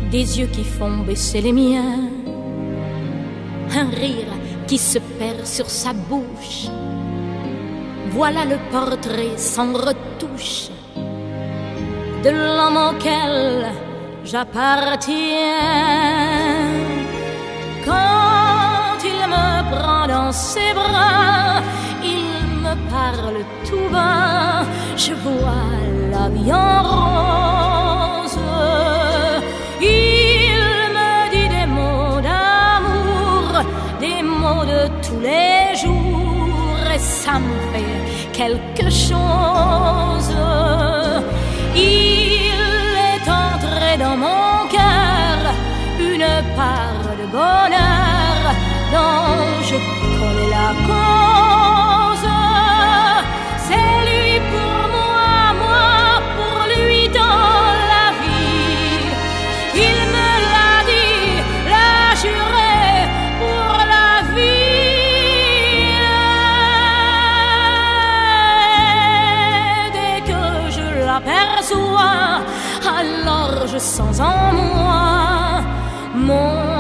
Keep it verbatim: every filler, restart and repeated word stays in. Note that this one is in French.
des yeux qui font baisser les miens, un rire qui se perd sur sa bouche. Voilà le portrait sans retouche de l'homme auquel j'appartiens. Quand il me prend dans ses bras, il me parle tout bas, je vois la vie en rose. Il me dit des mots d'amour, des mots de tous les jours, et ça me fait quelque chose. Il est entré dans mon cœur une part de bonheur dont je connais la cause. C'est lui pour moi, moi pour lui dans la vie. Il me l'a dit, l'a juré pour la vie. Dès que je l'aperçois, alors je sens en moi mon